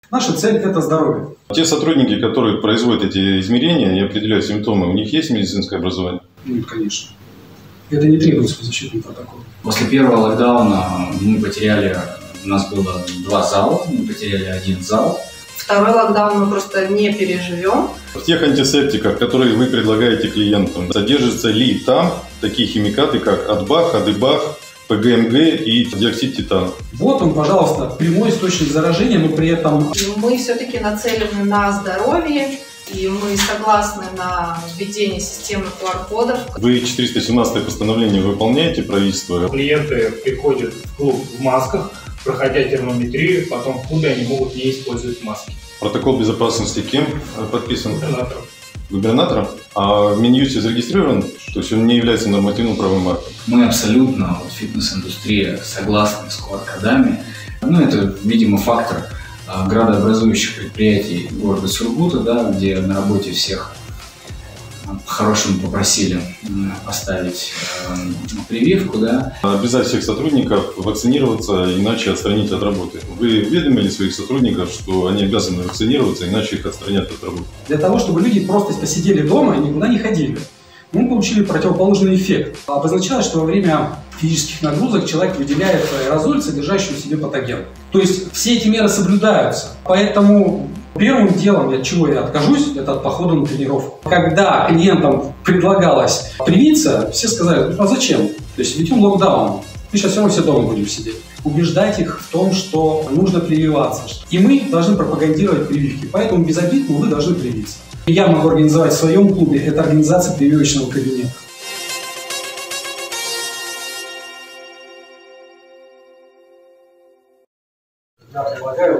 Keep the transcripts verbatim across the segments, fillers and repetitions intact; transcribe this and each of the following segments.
Наша цель – это здоровье. Те сотрудники, которые производят эти измерения и определяют симптомы, у них есть медицинское образование? Нет, конечно. Это не требуется по защитному протоколу. После первого локдауна мы потеряли, у нас было два зала, мы потеряли один зал. Второй локдаун мы просто не переживем. В тех антисептиках, которые вы предлагаете клиентам, содержатся ли там такие химикаты, как Адбах, Адыбах, ПГМГ и диоксид титана? Вот он, пожалуйста, прямой источник заражения, но при этом... Мы все-таки нацелены на здоровье, и мы согласны на введение системы ку ар кодов. Вы четыреста семнадцатое постановление выполняете, правительство? Клиенты приходят в клуб в масках, проходя термометрию, потом в клубе они могут не использовать маски. Протокол безопасности кем подписан? Губернатором. Губернатором? А в Минюсте зарегистрирован? То есть он не является нормативным правовым актом? Мы абсолютно, вот, фитнес-индустрия, согласны с ку ар кодами. Ну, это, видимо, фактор а, градообразующих предприятий города Сургута, да, где на работе всех по-хорошему попросили поставить э, прививку, да. Обязать всех сотрудников вакцинироваться, иначе отстранить от работы. Вы уведомили своих сотрудников, что они обязаны вакцинироваться, иначе их отстранят от работы? Для того, чтобы люди просто посидели дома и никуда не ходили. Мы получили противоположный эффект. Обозначалось, что во время физических нагрузок человек выделяет аэрозоль, содержащий в себе патоген. То есть все эти меры соблюдаются. Поэтому первым делом, от чего я откажусь, это от похода на тренировку. Когда клиентам предлагалось привиться, все сказали: ну а зачем? То есть ведем локдаун, мы сейчас все равно все дома будем сидеть. Убеждать их в том, что нужно прививаться. И мы должны пропагандировать прививки. Поэтому без обид, но вы должны привиться. Я могу организовать в своем клубе, это организация прививочного кабинета. Я предлагаю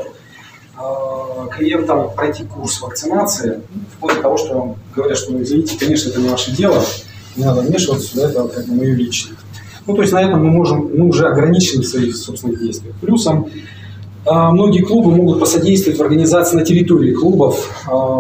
э, клиентам пройти курс вакцинации, вплоть до того, что говорят, что, извините, конечно, это не ваше дело, не надо вмешиваться сюда, это как бы мое личное. Ну, то есть на этом мы можем, мы уже ограничены в своих собственных действиях. Плюсом, э, многие клубы могут посодействовать в организации на территории клубов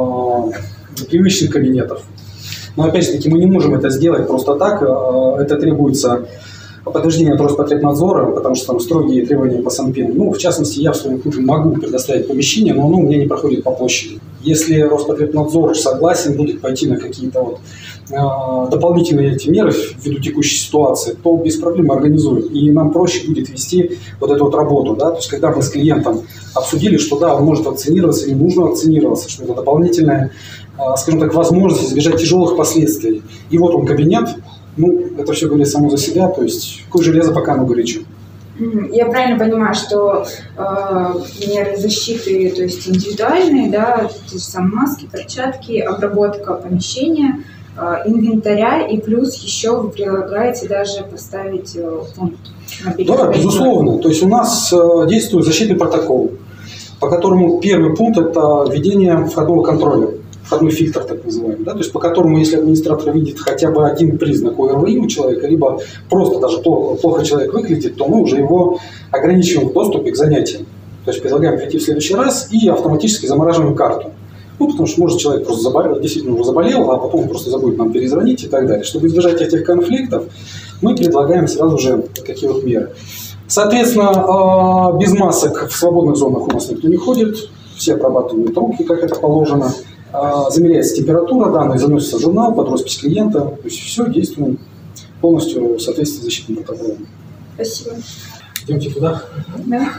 э, прививочных кабинетов. Но опять же таки мы не можем это сделать просто так, э, это требуется подтверждение от Роспотребнадзора, потому что там строгие требования по Санпину. Ну, в частности, я в своем клубе могу предоставить помещение, но оно у меня не проходит по площади. Если Роспотребнадзор согласен будет пойти на какие-то вот, э, дополнительные эти меры ввиду текущей ситуации, то без проблем организуем. И нам проще будет вести вот эту вот работу. Да? То есть, когда мы с клиентом обсудили, что да, он может вакцинироваться или нужно вакцинироваться, что это дополнительная, э, скажем так, возможность избежать тяжелых последствий. И вот он кабинет. Ну, это все говорит само за себя, то есть какое железо пока оно горячо. Я правильно понимаю, что э, меры защиты, то есть индивидуальные, да, те же самые маски, перчатки, обработка помещения, э, инвентаря, и плюс еще вы предлагаете даже поставить э, пункт. Да, безусловно. То есть у нас э, действует защитный протокол, по которому первый пункт – это введение входного контроля. Входной фильтр, так называемый, да, то есть по которому, если администратор видит хотя бы один признак о эр вэ и у человека, либо просто даже плохо, плохо человек выглядит, то мы уже его ограничиваем в доступе к занятиям. То есть предлагаем прийти в следующий раз и автоматически замораживаем карту. Ну, потому что, может, человек просто заболел, действительно уже заболел, а потом просто забудет нам перезвонить и так далее. Чтобы избежать этих конфликтов, мы предлагаем сразу же такие вот меры. Соответственно, без масок в свободных зонах у нас никто не ходит, все обрабатывают руки, как это положено. Замеряется температура, данные заносятся в журнал под роспись клиента. То есть все действуем полностью в соответствии с защитным протоколом. Спасибо. Идемте туда. Да.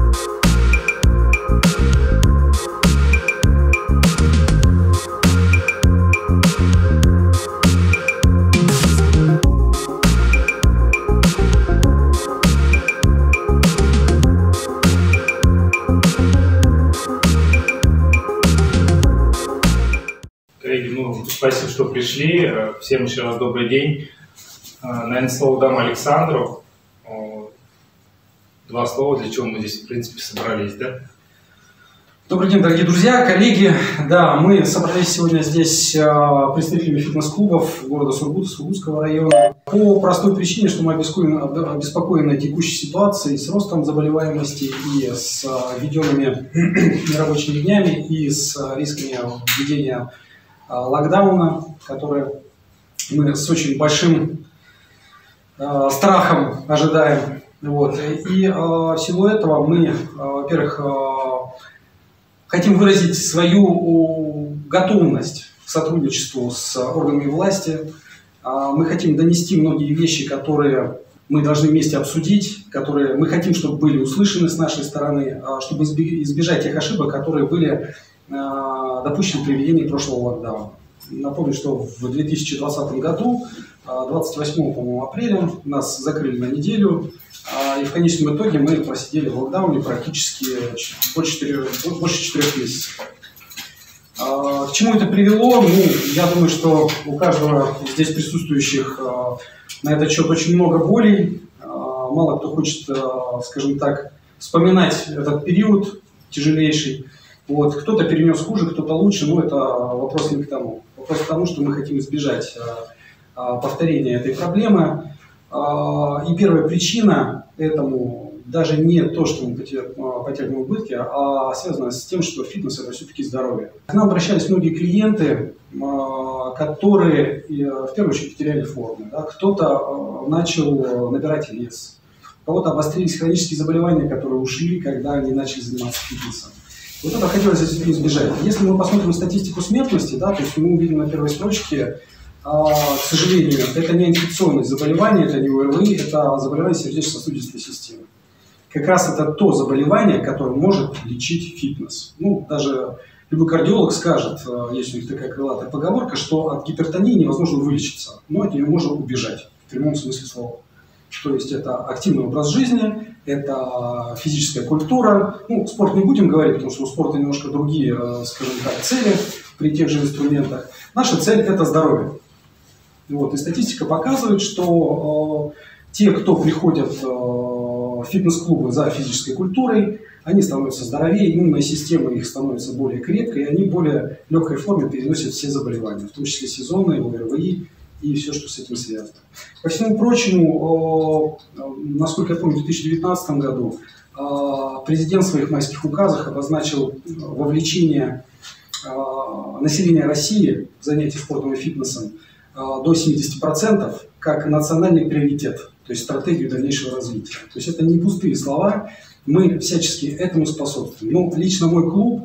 Коллеги, ну, спасибо, что пришли. Всем еще раз добрый день. Наверное, слово дам Александру. Два слова, для чего мы здесь, в принципе, собрались, да? Добрый день, дорогие друзья, коллеги. Да, мы собрались сегодня здесь представителями фитнес-клубов города Сургута, Сургутского района. По простой причине, что мы обеспокоены текущей ситуацией с ростом заболеваемости и с введенными нерабочими днями, и с рисками введения локдауна, который мы с очень большим э, страхом ожидаем. Вот. И э, всего этого мы, э, во-первых, э, хотим выразить свою готовность к сотрудничеству с органами власти. Мы хотим донести многие вещи, которые мы должны вместе обсудить, которые мы хотим, чтобы были услышаны с нашей стороны, чтобы избежать тех ошибок, которые были допущены при введении прошлого локдауна. Напомню, что в две тысячи двадцатом году, двадцать восьмого, по-моему, апреля, нас закрыли на неделю, и в конечном итоге мы просидели в локдауне практически больше четырех, больше четырех месяцев. К чему это привело? Ну, я думаю, что у каждого здесь присутствующих на этот счет очень много болей. Мало кто хочет, скажем так, вспоминать этот период тяжелейший. Вот. Кто-то перенес хуже, кто-то лучше, но это вопрос не к тому. Вопрос к тому, что мы хотим избежать повторения этой проблемы. И первая причина этому даже не то, что мы потеряли убытки, а связано с тем, что фитнес – это все-таки здоровье. К нам обращались многие клиенты, которые в первую очередь потеряли форму. Да? Кто-то начал набирать вес, у кого-то обострились хронические заболевания, которые ушли, когда они начали заниматься фитнесом. Вот это хотелось избежать. Если мы посмотрим статистику смертности, да, то есть мы увидим на первой строчке, а, к сожалению, это не инфекционное заболевание, это не ОРВИ, это заболевание сердечно-сосудистой системы. Как раз это то заболевание, которое может лечить фитнес. Ну, даже любой кардиолог скажет, есть у них такая крылатая поговорка, что от гипертонии невозможно вылечиться, но от нее можно убежать, в прямом смысле слова. То есть это активный образ жизни, это физическая культура. Ну, спорт не будем говорить, потому что у спорта немножко другие, скажем так, цели при тех же инструментах. Наша цель – это здоровье. Вот. И статистика показывает, что э, те, кто приходят э, в фитнес-клубы за физической культурой, они становятся здоровее, иммунная система их становится более крепкой, и они в более легкой форме переносят все заболевания, в том числе сезонные, ОРВИ и все, что с этим связано. Ко всему прочему, э, насколько я помню, в две тысячи девятнадцатом году э, президент в своих майских указах обозначил вовлечение э, населения России в занятия спортом и фитнесом до семидесяти процентов как национальный приоритет, то есть стратегию дальнейшего развития. То есть это не пустые слова, мы всячески этому способствуем. Но лично мой клуб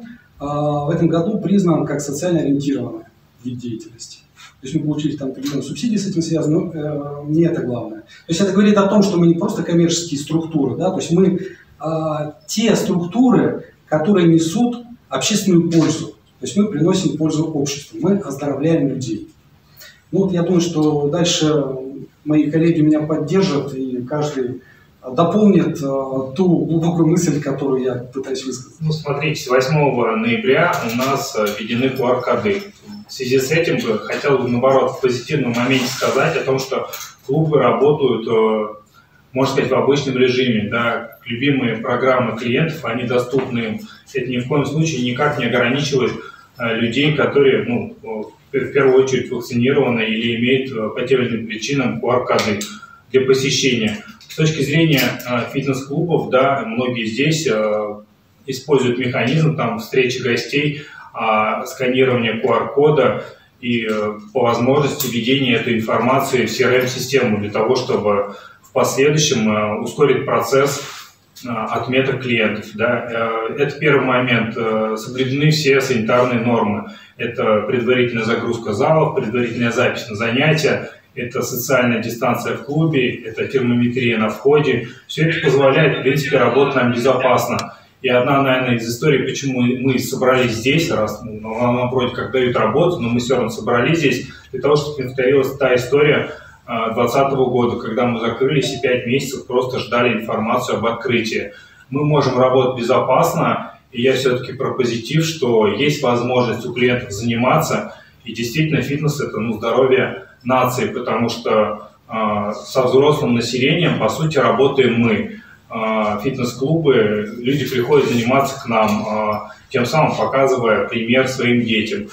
в этом году признан как социально ориентированный вид деятельности. То есть мы получили там определенные субсидии с этим связаны, но э, не это главное. То есть это говорит о том, что мы не просто коммерческие структуры, да, то есть мы э, те структуры, которые несут общественную пользу. То есть мы приносим пользу обществу, мы оздоровляем людей. Ну вот я думаю, что дальше мои коллеги меня поддержат, и каждый дополнит э, ту глубокую мысль, которую я пытаюсь высказать. Ну, смотрите, с восьмого ноября у нас введены ку ар-коды. В связи с этим бы хотел бы, наоборот, в позитивном моменте сказать о том, что клубы работают, э, можно сказать, в обычном режиме. Да? Любимые программы клиентов, они доступны им. Это ни в коем случае никак не ограничивает э, людей, которые, ну, в первую очередь вакцинированы или имеют по тем или иным причинам ку ар-коды для посещения. С точки зрения э, фитнес-клубов, да, многие здесь э, используют механизм там, встречи гостей, э, сканирования ку ар-кода и э, по возможности введения этой информации в си эр эм-систему для того, чтобы в последующем э, ускорить процесс э, отметок клиентов. Да. Э, это первый момент. Э, соблюдены все санитарные нормы. Это предварительная загрузка залов, предварительная запись на занятия, это социальная дистанция в клубе, это термометрия на входе. Все это позволяет, в принципе, работать нам безопасно. И одна, наверное, из историй, почему мы собрались здесь, раз ну, нам вроде как дают работу, но мы все равно собрались здесь, для того, чтобы не повторилась та история двадцатого года, когда мы закрылись и пять месяцев просто ждали информацию об открытии. Мы можем работать безопасно, и я все-таки про позитив, что есть возможность у клиентов заниматься, и действительно фитнес – это ну, здоровье нации, потому что э, со взрослым населением, по сути, работаем мы. Э, фитнес-клубы, люди приходят заниматься к нам, э, тем самым показывая пример своим детям.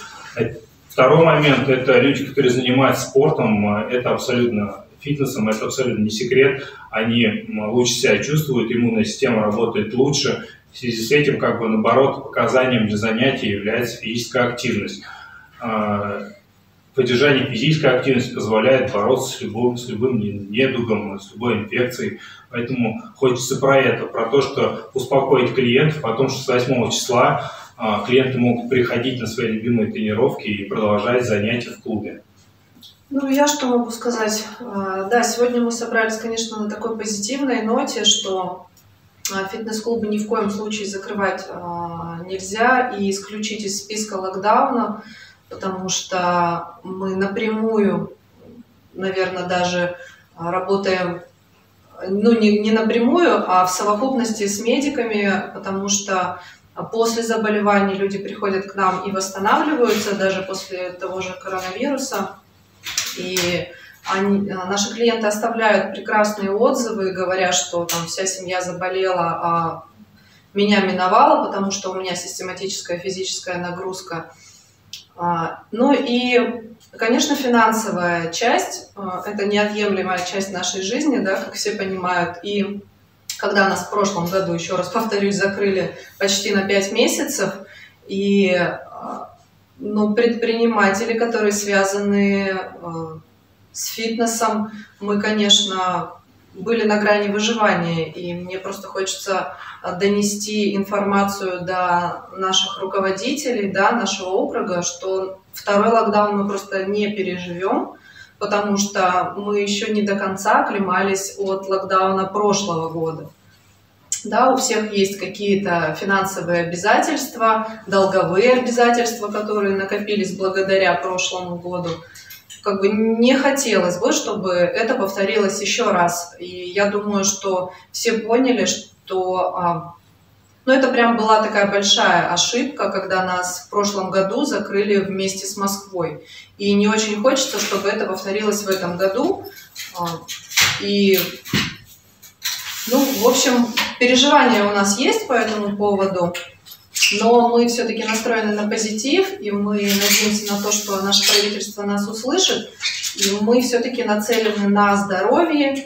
Второй момент – это люди, которые занимаются спортом, это абсолютно фитнесом, это абсолютно не секрет, они лучше себя чувствуют, иммунная система работает лучше. В связи с этим, как бы, наоборот, показанием для занятий является физическая активность. Поддержание физической активности позволяет бороться с любым, с любым недугом, с любой инфекцией. Поэтому хочется про это, про то, что успокоить клиентов о том, что с восьмого числа клиенты могут приходить на свои любимые тренировки и продолжать занятия в клубе? Ну, я что могу сказать? Да, сегодня мы собрались, конечно, на такой позитивной ноте, что фитнес-клубы ни в коем случае закрывать нельзя и исключить из списка локдауна, потому что мы напрямую, наверное, даже работаем, ну, не, не напрямую, а в совокупности с медиками, потому что после заболеваний люди приходят к нам и восстанавливаются, даже после того же коронавируса. И они, наши клиенты оставляют прекрасные отзывы, говоря, что там вся семья заболела, а меня миновало, потому что у меня систематическая физическая нагрузка. Ну и, конечно, финансовая часть – это неотъемлемая часть нашей жизни, да, как все понимают. И когда нас в прошлом году, еще раз повторюсь, закрыли почти на пять месяцев, и ну, предприниматели, которые связаны с фитнесом, мы, конечно, были на грани выживания, и мне просто хочется донести информацию до наших руководителей, да, нашего округа, что второй локдаун мы просто не переживем, потому что мы еще не до конца оклемались от локдауна прошлого года. Да, у всех есть какие-то финансовые обязательства, долговые обязательства, которые накопились благодаря прошлому году. Как бы не хотелось бы, чтобы это повторилось еще раз. И я думаю, что все поняли, что ну, это прям была такая большая ошибка, когда нас в прошлом году закрыли вместе с Москвой. И не очень хочется, чтобы это повторилось в этом году. И, ну, в общем, переживания у нас есть по этому поводу. Но мы все-таки настроены на позитив, и мы надеемся на то, что наше правительство нас услышит. И мы все-таки нацелены на здоровье,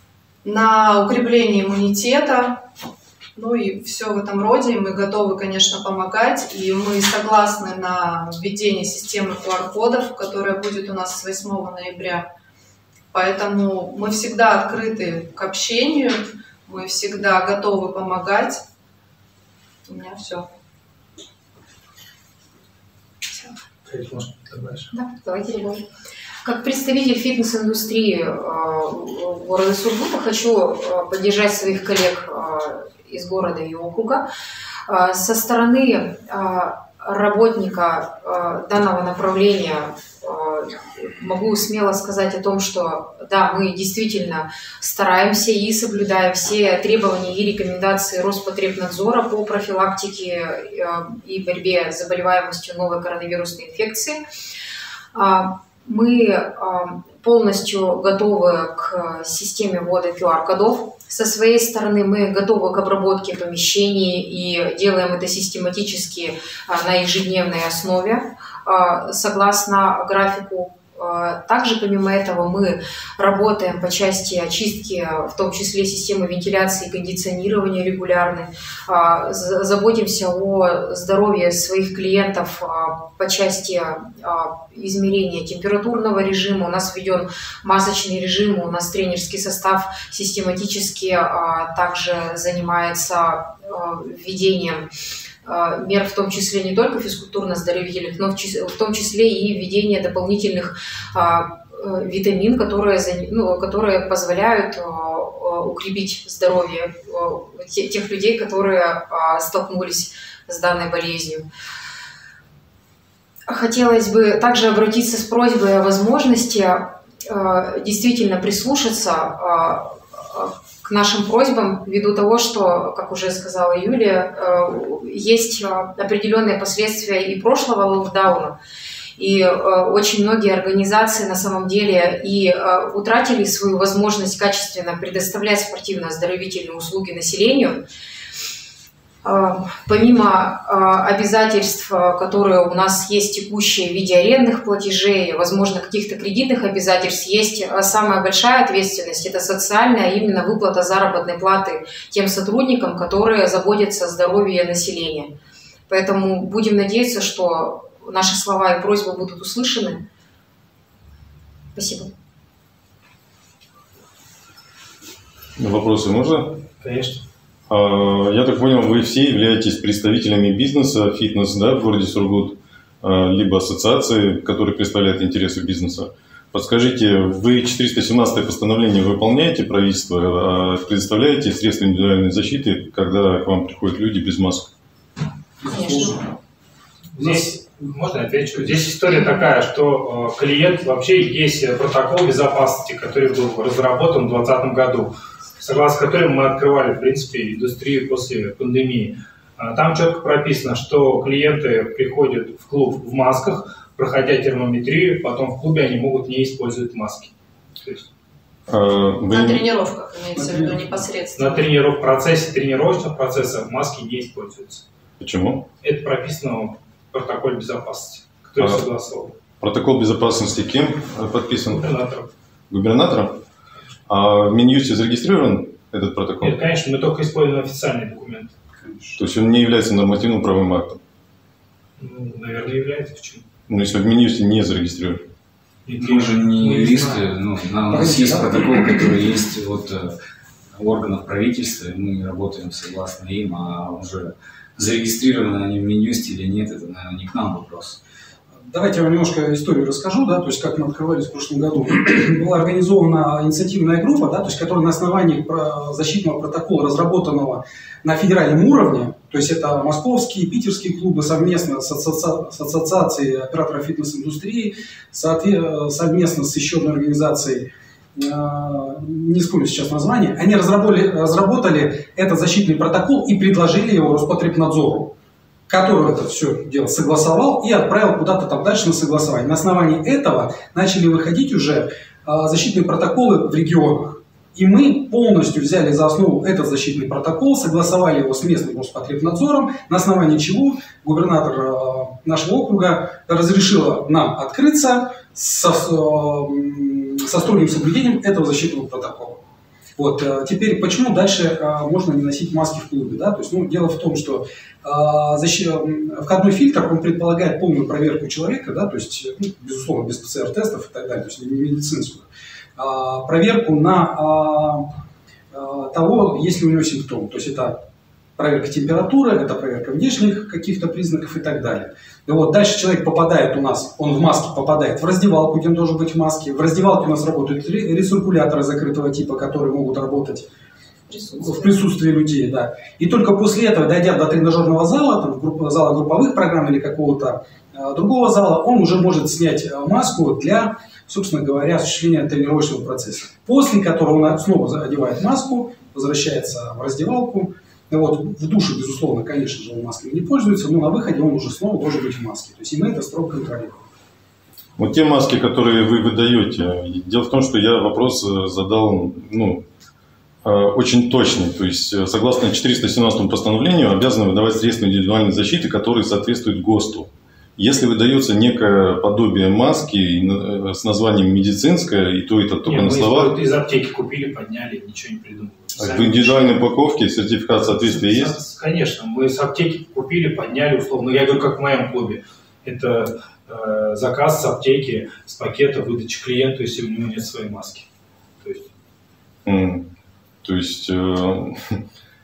на укрепление иммунитета, ну и все в этом роде. И мы готовы, конечно, помогать, и мы согласны на введение системы ку ар кодов, которая будет у нас с восьмого ноября. Поэтому мы всегда открыты к общению, мы всегда готовы помогать. У меня все. Да, давайте добавим. Как представитель фитнес-индустрии города Сургута хочу поддержать своих коллег из города и округа. Со стороны работника данного направления могу смело сказать о том, что да, мы действительно стараемся и соблюдаем все требования и рекомендации Роспотребнадзора по профилактике и борьбе с заболеваемостью новой коронавирусной инфекции. Мы полностью готовы к системе ввода ку ар кодов. Со своей стороны мы готовы к обработке помещений и делаем это систематически на ежедневной основе, согласно графику. Также, помимо этого, мы работаем по части очистки, в том числе системы вентиляции и кондиционирования регулярно, заботимся о здоровье своих клиентов по части измерения температурного режима. У нас введен масочный режим, у нас тренерский состав систематически также занимается введением мер, в том числе не только физкультурно-оздоровительных, но в том числе и введение дополнительных а, витамин, которые, ну, которые позволяют а, укрепить здоровье а, тех людей, которые а, столкнулись с данной болезнью. Хотелось бы также обратиться с просьбой о возможности а, действительно прислушаться а, к нашим просьбам, ввиду того, что, как уже сказала Юлия, есть определенные последствия и прошлого локдауна, и очень многие организации на самом деле и утратили свою возможность качественно предоставлять спортивно-оздоровительные услуги населению. Помимо обязательств, которые у нас есть текущие в виде арендных платежей, возможно, каких-то кредитных обязательств, есть самая большая ответственность – это социальная, именно выплата заработной платы тем сотрудникам, которые заботятся о здоровье населения. Поэтому будем надеяться, что наши слова и просьбы будут услышаны. Спасибо. Вопросы можно? Конечно. Я так понял, вы все являетесь представителями бизнеса, фитнес, да, в городе Сургут, либо ассоциации, которые представляют интересы бизнеса. Подскажите, вы четыреста семнадцатое постановление выполняете правительство, предоставляете средства индивидуальной защиты, когда к вам приходят люди без масок? Конечно. Здесь, можно отвечу, здесь история такая, что клиент, вообще есть протокол безопасности, который был разработан в две тысячи двадцатом году, согласно которому мы открывали, в принципе, индустрию после пандемии. Там четко прописано, что клиенты приходят в клуб в масках, проходя термометрию, потом в клубе они могут не использовать маски. То есть, а, вы... На тренировках, имеется в виду непосредственно. На трениров... в процессе тренировочного процесса маски не используются. Почему? Это прописано в протоколе безопасности, который а, согласован. Протокол безопасности кем подписан? Губернатором. Губернатором? А в Минюсте зарегистрирован этот протокол? Нет, конечно, мы только используем официальные документы. То есть он не является нормативным правовым актом? Ну, наверное, является. Почему? Ну, если в Минюсте не зарегистрирован. Мы же не юристы, ну, у нас есть протокол, который есть от органов правительства, и мы работаем согласно им, а уже зарегистрированы они в Минюсте или нет, это, наверное, не к нам вопрос. Давайте я вам немножко историю расскажу, да, то есть как мы открывались в прошлом году. Была организована инициативная группа, да, то есть которая на основании защитного протокола, разработанного на федеральном уровне, то есть это московские, питерские клубы совместно с, ассоци... с ассоциацией операторов фитнес-индустрии, совместно с еще одной организацией, не вспомню сейчас название, они разработали, разработали этот защитный протокол и предложили его Роспотребнадзору, который это все дело согласовал и отправил куда-то там дальше на согласование. На основании этого начали выходить уже а, защитные протоколы в регионах. И мы полностью взяли за основу этот защитный протокол, согласовали его с местным Роспотребнадзором, на основании чего губернатор а, нашего округа разрешила нам открыться со, со строгим соблюдением этого защитного протокола. Вот, теперь, почему дальше а, можно не носить маски в клубе? Да? То есть, ну, дело в том, что а, защит, входной фильтр, он предполагает полную проверку человека, да? То есть, ну, безусловно, без ПЦР-тестов и так далее, то есть не медицинскую. А, проверку на а, а, того, есть ли у него симптомы. То есть это проверка температуры, это проверка внешних каких-то признаков и так далее. И вот дальше человек попадает у нас, он в маске попадает в раздевалку, где он должен быть в маске. В раздевалке у нас работают рециркуляторы закрытого типа, которые могут работать в присутствии людей. Да. И только после этого, дойдя до тренажерного зала, там, групп, зала групповых программ или какого-то э, другого зала, он уже может снять маску для, собственно говоря, осуществления тренировочного процесса. После которого он снова одевает маску, возвращается в раздевалку. Вот, в душе, безусловно, конечно же, он маской не пользуется, но на выходе он уже снова должен быть в маске. То есть и мы это строго контролируем. Вот те маски, которые вы выдаете, дело в том, что я вопрос задал, ну, очень точный. То есть, согласно четыреста семнадцатому постановлению, обязаны выдавать средства индивидуальной защиты, которые соответствуют ГОСТу. Если выдается некое подобие маски с названием медицинская, и то это только Нет, на словах. Мы из аптеки купили, подняли, ничего не придумали. В индивидуальной упаковке сертификат соответствия есть? Конечно, мы с аптеки купили, подняли условно. Я говорю, как в моем клубе. Это э, заказ с аптеки, с пакета выдачи клиенту, если у него нет своей маски. То есть, mm. то есть э...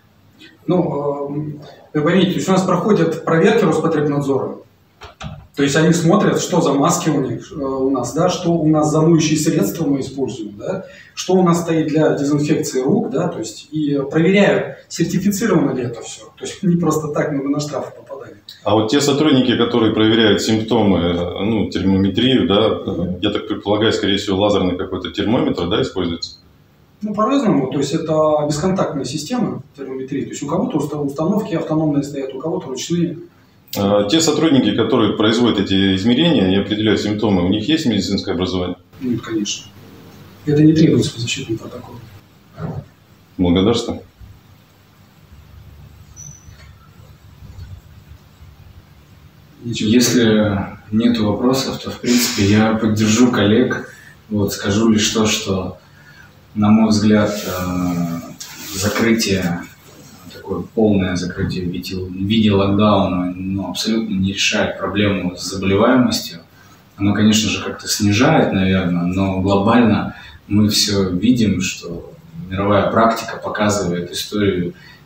ну, э, вы поймите, то есть у нас проходят проверки Роспотребнадзора. То есть они смотрят, что за маски у них, у нас, да, что у нас за моющие средства мы используем, да, что у нас стоит для дезинфекции рук, да, то есть и проверяют, сертифицировано ли это все. То есть не просто так мы на штрафы попадаем. А вот те сотрудники, которые проверяют симптомы, ну, термометрию, да, я так предполагаю, скорее всего, лазерный какой-то термометр, да, используется? Ну, по-разному. То есть это бесконтактная система термометрии. То есть у кого-то установки автономные стоят, у кого-то ручные. Те сотрудники, которые производят эти измерения и определяют симптомы, у них есть медицинское образование? Нет, конечно. Это не требуется по защитному протоколу. Благодарствую. Если нет вопросов, то, в принципе, я поддержу коллег. Вот, скажу лишь то, что, на мой взгляд, закрытие, такое полное закрытие в виде, в виде локдауна, ну, абсолютно не решает проблему с заболеваемостью. Оно, конечно же, как-то снижает, наверное, но глобально мы все видим, что мировая практика показывает историю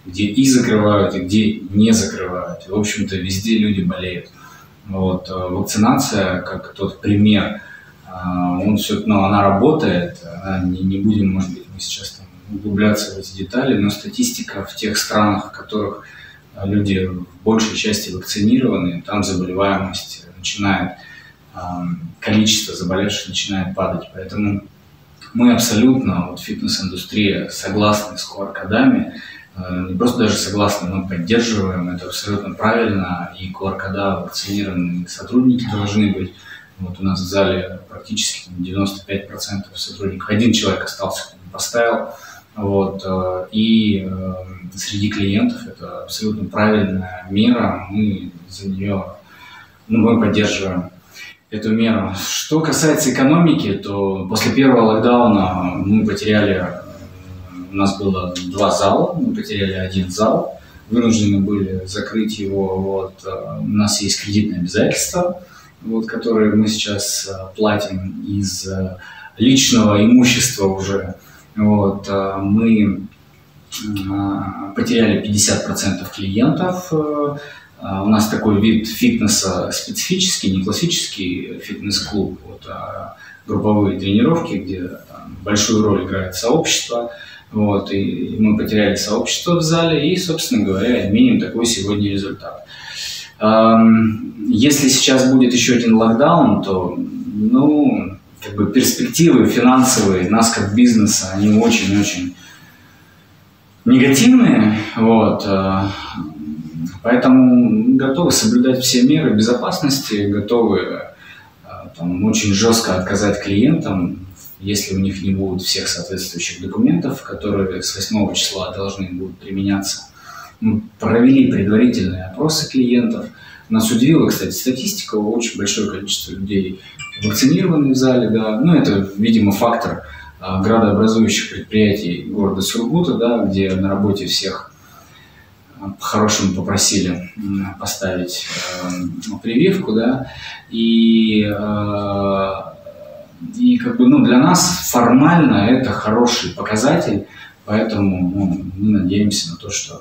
где и закрывают, и где не закрывают. И, в общем-то, везде люди болеют. Вот. Вакцинация, как тот пример, он все, ну, она работает, не, не будем, может быть, мы сейчас там углубляться в эти детали, но статистика в тех странах, в которых люди в большей части вакцинированы, там заболеваемость начинает, количество заболевших начинает падать. Поэтому мы абсолютно, вот фитнес-индустрия, согласны с ку ар-кодами, не просто даже согласны, мы поддерживаем, это абсолютно правильно, и ку ар-кода вакцинированные сотрудники должны быть. Вот у нас в зале практически девяносто пять процентов сотрудников, один человек остался, кто не поставил. Вот, и среди клиентов это абсолютно правильная мера, мы за нее, ну, мы поддерживаем эту меру. Что касается экономики, то после первого локдауна мы потеряли, у нас было два зала, мы потеряли один зал, вынуждены были закрыть его. Вот, у нас есть кредитные обязательства, вот, которые мы сейчас платим из личного имущества уже. Вот, мы потеряли пятьдесят процентов клиентов. У нас такой вид фитнеса специфический, не классический фитнес-клуб, вот, а групповые тренировки, где там большую роль играет сообщество. Вот, и мы потеряли сообщество в зале и, собственно говоря, имеем такой сегодня результат. Если сейчас будет еще один локдаун, то, ну, как бы перспективы финансовые нас как бизнеса, они очень-очень негативные. Вот. Поэтому готовы соблюдать все меры безопасности, готовы там очень жестко отказать клиентам, если у них не будет всех соответствующих документов, которые с восьмого числа должны будут применяться. Мы провели предварительные опросы клиентов. Нас удивила, кстати, статистика, очень большое количество людей вакцинированы в зале, да. Ну, это, видимо, фактор а, градообразующих предприятий города Сургута, да, где на работе всех а, по-хорошему попросили а, поставить а, прививку, да. И, а, и как бы, ну, для нас формально это хороший показатель, поэтому, ну, мы надеемся на то, что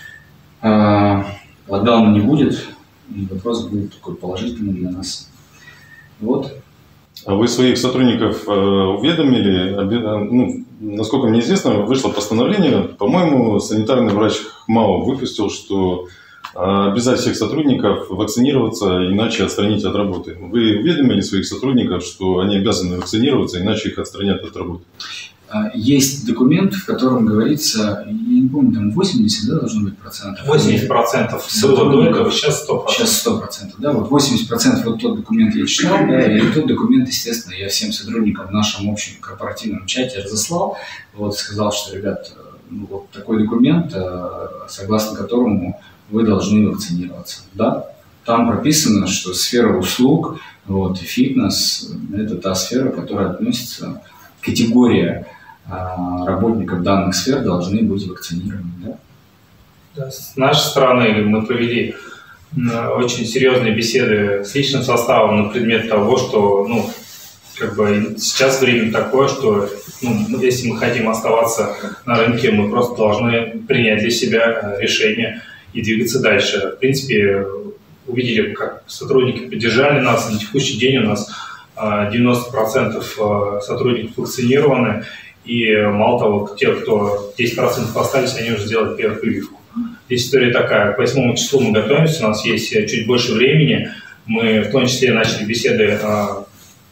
а, локдауна не будет, и вопрос будет такой положительный для нас. Вот. А вы своих сотрудников э, уведомили? Ну, насколько мне известно, вышло постановление, по-моему, санитарный врач ХМАО выпустил, что э, обязать всех сотрудников вакцинироваться, иначе отстранить от работы. Вы уведомили своих сотрудников, что они обязаны вакцинироваться, иначе их отстранят от работы? Есть документ, в котором говорится, я не помню, там восемьдесят, да, должно быть процентов? восемьдесят процентов было до этого, сейчас сто процентов. Сейчас сто процентов, да, вот восемьдесят процентов вот тот документ я читал, да, и тот документ, естественно, я всем сотрудникам в нашем общем корпоративном чате разослал, вот, сказал, что, ребят, ну, вот такой документ, согласно которому вы должны вакцинироваться, да. Там прописано, что сфера услуг, вот, и фитнес – это та сфера, которая относится, категория работников данных сфер должны быть вакцинированы. Да? Да, с нашей стороны мы провели очень серьезные беседы с личным составом на предмет того, что, ну, как бы сейчас время такое, что, ну, если мы хотим оставаться на рынке, мы просто должны принять для себя решение и двигаться дальше. В принципе, увидели, как сотрудники поддержали нас. На текущий день у нас девяносто процентов сотрудников вакцинированы. И мало того, те, кто десять процентов остались, они уже сделали первую прививку. Здесь история такая. К восьмому числу мы готовимся, у нас есть чуть больше времени. Мы в том числе начали беседы а,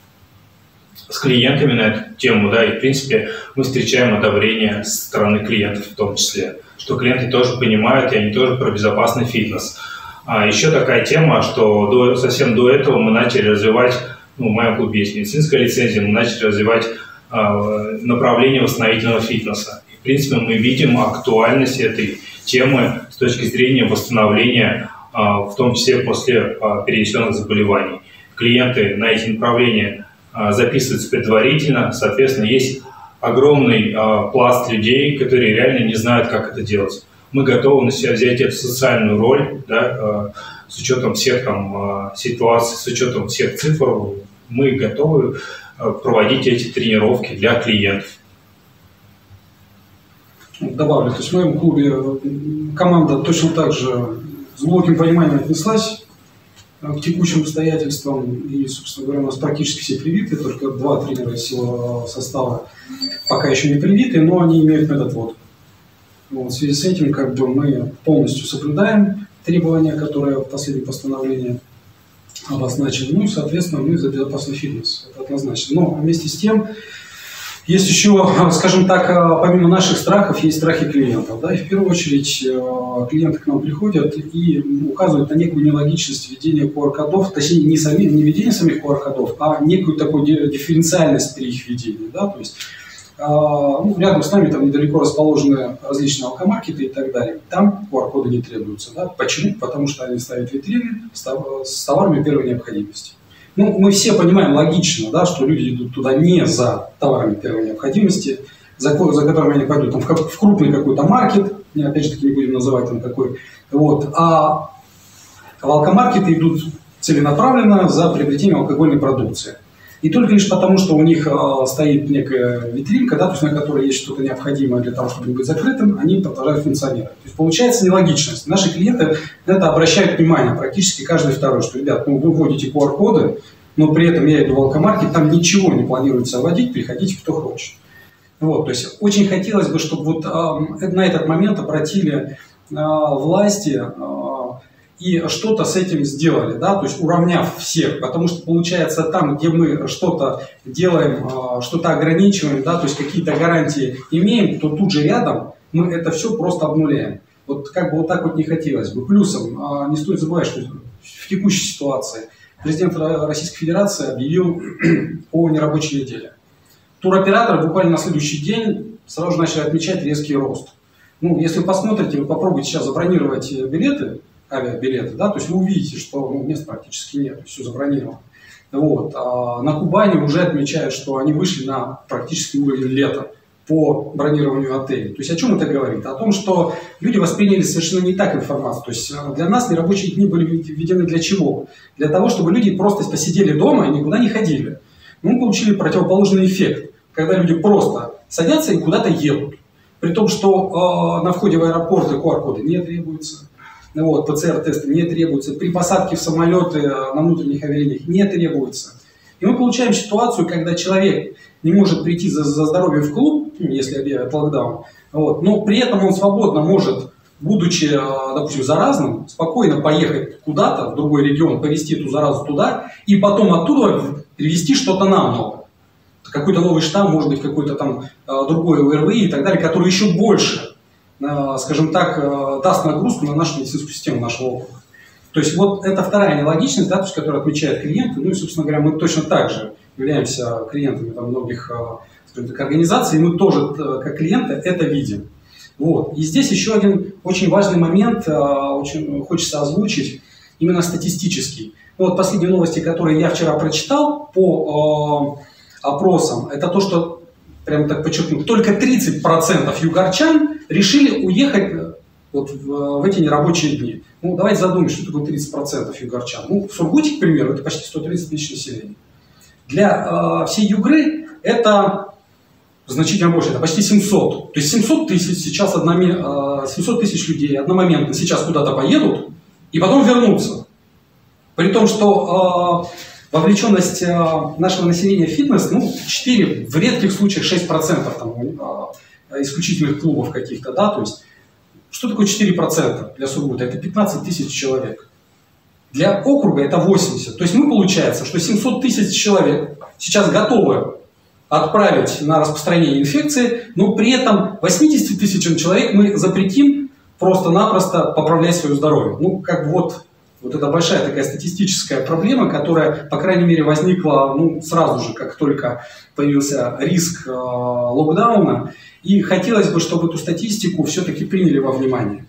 с клиентами на эту тему. Да, и, в принципе, мы встречаем одобрение со стороны клиентов в том числе. Что клиенты тоже понимают, и они тоже про безопасный фитнес. А еще такая тема, что до, совсем до этого мы начали развивать, ну, в моем клубе есть медицинская лицензия, мы начали развивать направление восстановительного фитнеса. И, в принципе, мы видим актуальность этой темы с точки зрения восстановления, в том числе после перенесенных заболеваний. Клиенты на эти направления записываются предварительно, соответственно, есть огромный пласт людей, которые реально не знают, как это делать. Мы готовы на себя взять эту социальную роль, да, с учетом всех там ситуаций, с учетом всех цифр. Мы готовы проводить эти тренировки для клиентов. добавлю. То есть в моем клубе команда точно так же с глубоким пониманием отнеслась к текущим обстоятельствам. И, собственно говоря, у нас практически все привиты, только два тренера из всего состава пока еще не привиты, но они имеют метод вот. Вот, в связи с этим как бы мы полностью соблюдаем требования, которые в последнем постановлении обозначены. Ну и, соответственно, мы за безопасный фитнес. Это однозначно. Но вместе с тем, есть еще, скажем так, помимо наших страхов, есть страхи клиентов. Да? И в первую очередь клиенты к нам приходят и указывают на некую нелогичность введения ку ар-кодов, точнее не, сами, не введение самих ку ар-кодов, а некую такую дифференциальность при их введении. Да? То есть, ну, рядом с нами там недалеко расположены различные алкомаркеты и так далее. Там ку ар-коды не требуются. Да? Почему? Потому что они ставят витрины с товарами первой необходимости. Ну, мы все понимаем логично, да, что люди идут туда не за товарами первой необходимости, за, за которыми они пойдут там, в, в крупный какой-то маркет, опять же таки не будем называть там какой, вот, а в алкомаркеты идут целенаправленно за приобретением алкогольной продукции. И только лишь потому, что у них э, стоит некая витринка, да, то есть на которой есть что-то необходимое для того, чтобы быть закрытым, они продолжают функционировать. То есть получается нелогичность. Наши клиенты на это обращают внимание, практически каждый второй, что, ребят, ну, вы вводите ку ар-коды, но при этом я иду в алкомаркет, там ничего не планируется вводить, приходите кто хочет. Вот, то есть очень хотелось бы, чтобы вот э, на этот момент обратили э, власти э, и что-то с этим сделали, да, то есть уравняв всех, потому что получается там, где мы что-то делаем, что-то ограничиваем, да, то есть какие-то гарантии имеем, то тут же рядом мы это все просто обнуляем. Вот как бы вот так вот не хотелось бы. Плюсом, не стоит забывать, что в текущей ситуации президент Российской Федерации объявил о нерабочей неделе. Туроператоры буквально на следующий день сразу же начали отмечать резкий рост. Ну, если вы посмотрите, вы попробуйте сейчас забронировать билеты, авиабилеты, да, то есть вы увидите, что ну, мест практически нет, все забронировано. Вот. А на Кубани уже отмечают, что они вышли на практически уровень лета по бронированию отелей. То есть о чем это говорит? О том, что люди восприняли совершенно не так информацию. То есть для нас нерабочие дни были введены для чего? Для того, чтобы люди просто посидели дома и никуда не ходили. Мы получили противоположный эффект, когда люди просто садятся и куда-то едут. При том, что э, на входе в аэропорты ку ар-коды не требуются. Вот, пэ цэ эр-тесты не требуются, при посадке в самолеты на внутренних авиалиниях не требуется. И мы получаем ситуацию, когда человек не может прийти за, за здоровьем в клуб, если объявят локдаун, вот, но при этом он свободно может, будучи, допустим, заразным, спокойно поехать куда-то, в другой регион, повезти эту заразу туда, и потом оттуда перевести что-то нам новое. Какой-то новый штамм, может быть, какой-то там другой о эр вэ и так далее, который еще больше, скажем так, даст нагрузку на нашу медицинскую систему нашего округа. То есть вот это вторая нелогичность, да, то есть, которую отмечают клиенты. Ну и, собственно говоря, мы точно так же являемся клиентами там, многих, скажем так, организаций, и мы тоже, как клиенты, это видим. Вот. И здесь еще один очень важный момент, очень хочется озвучить, именно статистический. Вот последние новости, которые я вчера прочитал по э, опросам, это то, что, прямо так подчеркну, только тридцать процентов югорчан решили уехать вот в, в эти нерабочие дни. Ну, давайте задумаемся, что такое тридцать процентов югорчан. Ну, в Сургуте, к примеру, это почти сто тридцать тысяч населения. Для э, всей Югры это значительно больше, это почти семьсот. То есть семьсот тысяч сейчас одноми, э, семьсот тысяч людей одномоментно сейчас куда-то поедут и потом вернутся. При том, что э, вовлеченность э, нашего населения в фитнес, ну, четыре, в редких случаях шесть процентов там, э, исключительных клубов каких-то, да, то есть что такое четыре процента для Сургута? Это пятнадцать тысяч человек. Для округа это восемьдесят. То есть мы, получается, что семьсот тысяч человек сейчас готовы отправить на распространение инфекции, но при этом восемьдесят тысячам человек мы запретим просто-напросто поправлять свое здоровье. Ну, как бы вот, вот это большая такая статистическая проблема, которая, по крайней мере, возникла ну, сразу же, как только появился риск э, локдауна. И хотелось бы, чтобы эту статистику все-таки приняли во внимание.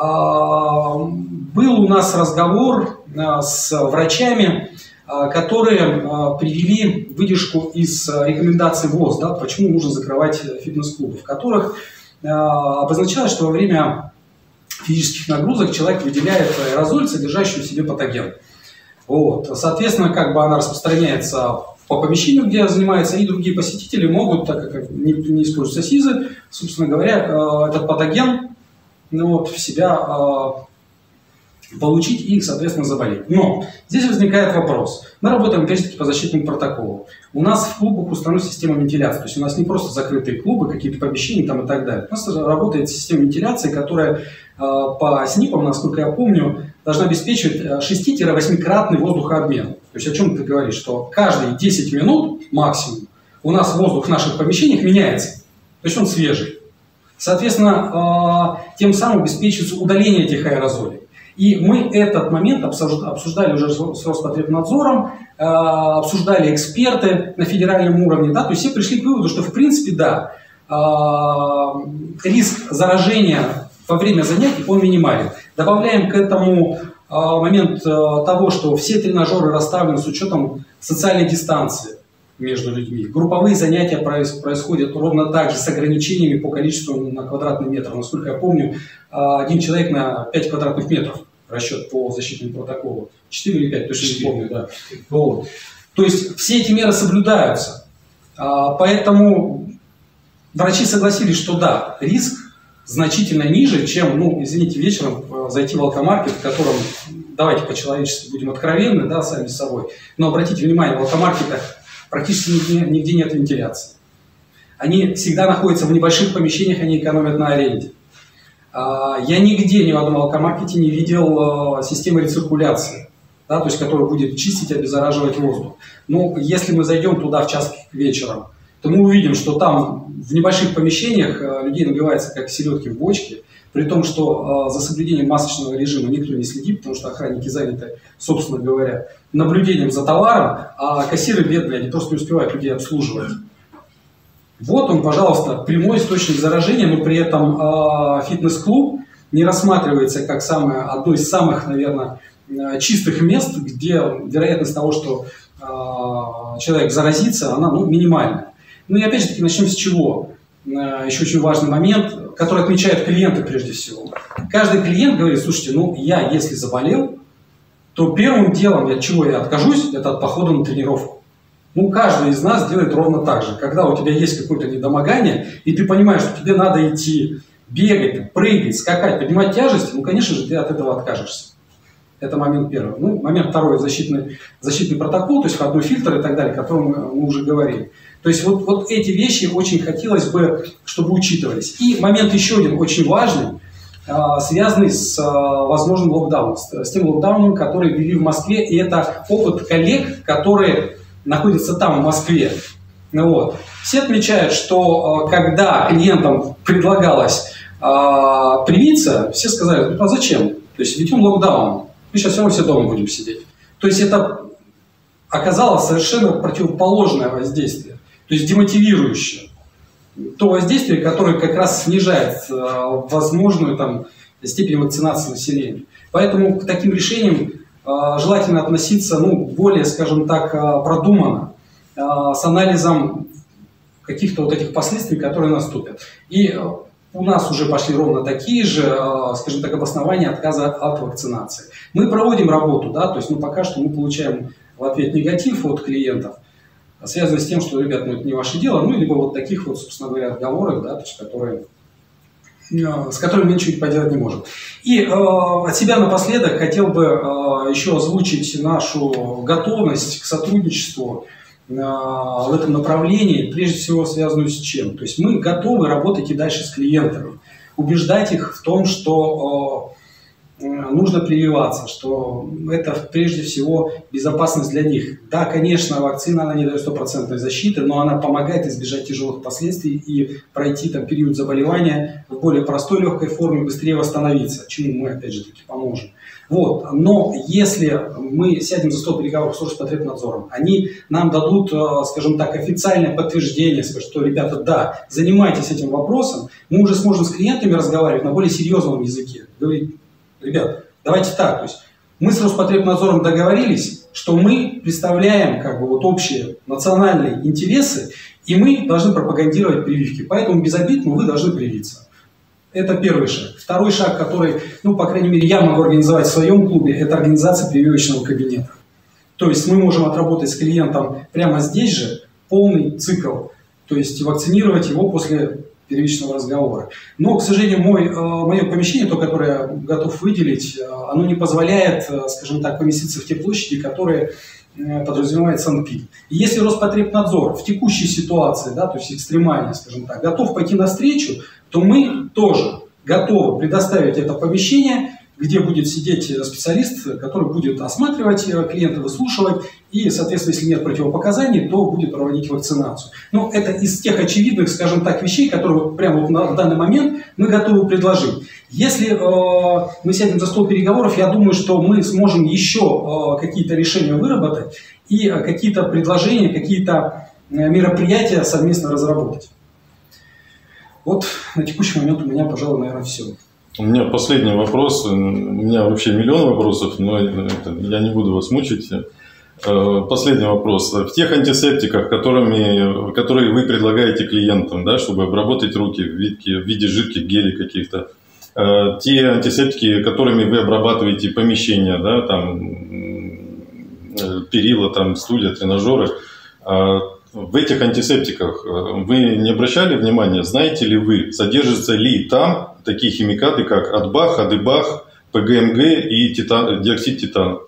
А, был у нас разговор а, с врачами, а, которые а, привели выдержку из рекомендаций ВОЗ, да, почему нужно закрывать фитнес-клубы, в которых а, обозначалось, что во время физических нагрузок человек выделяет аэрозоль, содержащий в себе патоген. Вот. Соответственно, как бы она распространяется по помещению, где занимается, и другие посетители могут, так как не, не используются СИЗы, собственно говоря, этот патоген, ну, вот, в себя получить и, соответственно, заболеть. Но здесь возникает вопрос. Мы работаем, опять же таки, по защитному протоколу. У нас в клубах установлена система вентиляции. То есть у нас не просто закрытые клубы, какие-то помещения там и так далее. У нас работает система вентиляции, которая э, по СНИПам, насколько я помню, должна обеспечивать шести-восьмикратный воздухообмен. То есть о чем ты говоришь? Что каждые десять минут максимум у нас воздух в наших помещениях меняется. То есть он свежий. Соответственно, э, тем самым обеспечивается удаление этих аэрозолей. И мы этот момент обсуждали уже с Роспотребнадзором, обсуждали эксперты на федеральном уровне, да, то есть все пришли к выводу, что в принципе, да, риск заражения во время занятий, он минимален. Добавляем к этому момент того, что все тренажеры расставлены с учетом социальной дистанции между людьми. Групповые занятия происходят ровно так же, с ограничениями по количеству на квадратный метр. Насколько я помню, один человек на пять квадратных метров. Расчет по защитному протоколу. четыре или пять, точно не помню, да. Вот. То есть все эти меры соблюдаются. А, поэтому врачи согласились, что да, риск значительно ниже, чем, ну, извините, вечером зайти в алкомаркет, в котором, давайте по-человечески будем откровенны, да, сами с собой. Но обратите внимание, в алкомаркетах практически нигде, нигде нет вентиляции. Они всегда находятся в небольших помещениях, они экономят на аренде. Я нигде, ни в одном алкомаркете не видел системы рециркуляции, да, то есть которая будет чистить, обеззараживать воздух. Но если мы зайдем туда в час вечером, то мы увидим, что там в небольших помещениях людей набивается как селедки в бочке, при том, что за соблюдением масочного режима никто не следит, потому что охранники заняты, собственно говоря, наблюдением за товаром, а кассиры бедные, они просто не успевают людей обслуживать. Вот он, пожалуйста, прямой источник заражения, но при этом э, фитнес-клуб не рассматривается как самое, одно из самых, наверное, чистых мест, где вероятность того, что э, человек заразится, она, ну, минимальна. Ну и опять же таки начнем с чего? Э, еще очень важный момент, который отмечают клиенты прежде всего. Каждый клиент говорит: слушайте, ну я если заболел, то первым делом, от чего я откажусь, это от похода на тренировку. Ну, каждый из нас делает ровно так же. Когда у тебя есть какое-то недомогание, и ты понимаешь, что тебе надо идти, бегать, прыгать, скакать, поднимать тяжести, ну, конечно же, ты от этого откажешься. Это момент первый. Ну, момент второй, защитный, защитный протокол, то есть входной фильтр и так далее, о котором мы, мы уже говорили. То есть вот, вот эти вещи очень хотелось бы, чтобы учитывались. И момент еще один очень важный, связанный с возможным локдауном, с тем локдауном, который ввели в Москве, и это опыт коллег, которые находится там, в Москве. Вот. Все отмечают, что когда клиентам предлагалось а, привиться, все сказали: ну, а зачем? То есть введем локдаун, мы сейчас все равно все дома будем сидеть. То есть это оказалось совершенно противоположное воздействие, то есть демотивирующее. То воздействие, которое как раз снижает а, возможную там, степень вакцинации населения. Поэтому к таким решениям желательно относиться, ну, более, скажем так, продуманно, с анализом каких-то вот этих последствий, которые наступят. И у нас уже пошли ровно такие же, скажем так, обоснования отказа от вакцинации. Мы проводим работу, да, то есть, ну, пока что мы получаем в ответ негатив от клиентов, связанный с тем, что, ребят, ну, это не ваше дело, ну, либо вот таких вот, собственно говоря, отговорок, да, то есть, которые... с которыми мы ничего поделать не можем. И э, от себя напоследок хотел бы э, еще озвучить нашу готовность к сотрудничеству э, в этом направлении, прежде всего связанную с чем? То есть мы готовы работать и дальше с клиентами, убеждать их в том, что э, нужно прививаться, что это прежде всего безопасность для них. Да, конечно, вакцина она не дает стопроцентной защиты, но она помогает избежать тяжелых последствий и пройти там период заболевания в более простой, легкой форме, быстрее восстановиться, чему мы опять же таки поможем. Вот. Но если мы сядем за стол переговоров с Роспотребнадзором, они нам дадут, скажем так, официальное подтверждение, скажут, что, ребята, да, занимайтесь этим вопросом, мы уже сможем с клиентами разговаривать на более серьезном языке. Говорить: ребят, давайте так, то есть мы с Роспотребнадзором договорились, что мы представляем как бы вот общие национальные интересы, и мы должны пропагандировать прививки. Поэтому без обид, но вы должны привиться. Это первый шаг. Второй шаг, который, ну, по крайней мере, я могу организовать в своем клубе, это организация прививочного кабинета. То есть мы можем отработать с клиентом прямо здесь же полный цикл, то есть вакцинировать его после первичного разговора. Но, к сожалению, мой, мое помещение, то, которое я готов выделить, оно не позволяет, скажем так, поместиться в те площади, которые подразумевает Санпин. И если Роспотребнадзор в текущей ситуации, да, то есть экстремальной, скажем так, готов пойти навстречу, то мы тоже готовы предоставить это помещение, где будет сидеть специалист, который будет осматривать клиента, выслушивать, и, соответственно, если нет противопоказаний, то будет проводить вакцинацию. Но это из тех очевидных, скажем так, вещей, которые вот прямо вот на данный момент мы готовы предложить. Если э, мы сядем за стол переговоров, я думаю, что мы сможем еще э, какие-то решения выработать и э, какие-то предложения, какие-то э, мероприятия совместно разработать. Вот на текущий момент у меня, пожалуй, наверное, все. У меня последний вопрос. У меня вообще миллион вопросов, но это, я не буду вас мучить. Последний вопрос. В тех антисептиках, которыми, которые вы предлагаете клиентам, да, чтобы обработать руки в виде, в виде жидких гелей каких-то, те антисептики, которыми вы обрабатываете помещения, да, там, перила, там, стулья, тренажеры, в этих антисептиках вы не обращали внимания, знаете ли вы, содержатся ли там такие химикаты, как Адбах, Адыбах, ПГМГ и титан, диоксид титана?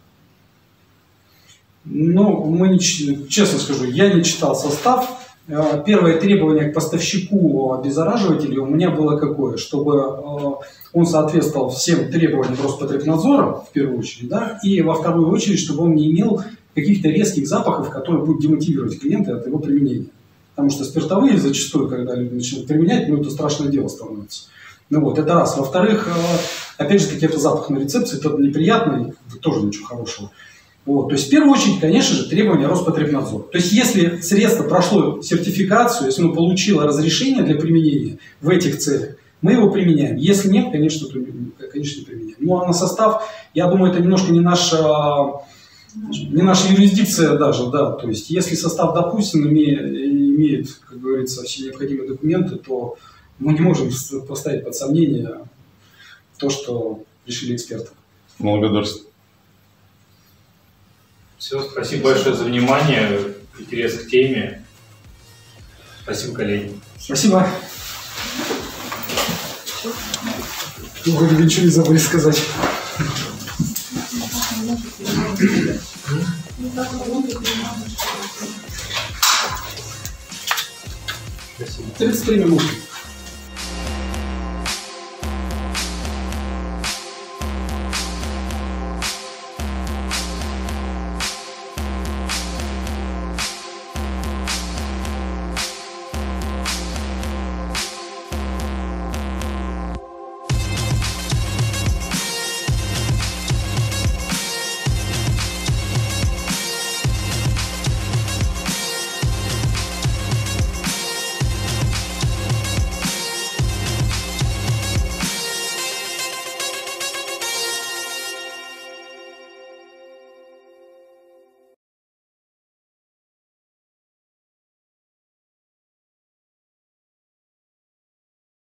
Ну, мы не, честно скажу, я не читал состав. Первое требование к поставщику обеззараживателя у меня было какое? Чтобы он соответствовал всем требованиям Роспотребнадзора, в первую очередь, да, и во вторую очередь, чтобы он не имел каких-то резких запахов, которые будут демотивировать клиента от его применения. Потому что спиртовые зачастую, когда люди начинают применять, ну, это страшное дело становится. Ну вот, это раз. Во-вторых, опять же таки, это запах на рецепции, это неприятный, тоже ничего хорошего. Вот. То есть, в первую очередь, конечно же, требования Роспотребнадзора. То есть, если средство прошло сертификацию, если оно получило разрешение для применения в этих целях, мы его применяем. Если нет, конечно, то, конечно, не применяем. Ну, а на состав, я думаю, это немножко не наша, не наша юрисдикция даже, да. То есть, если состав, допустим, имеет, имеет, как говорится, все необходимые документы, то мы не можем поставить под сомнение то, что решили эксперты. Благодарствую. Все, спасибо большое за внимание, интерес к теме. Спасибо, коллеги. Спасибо. Вроде бы ничего не забыли сказать. тридцать три минуты.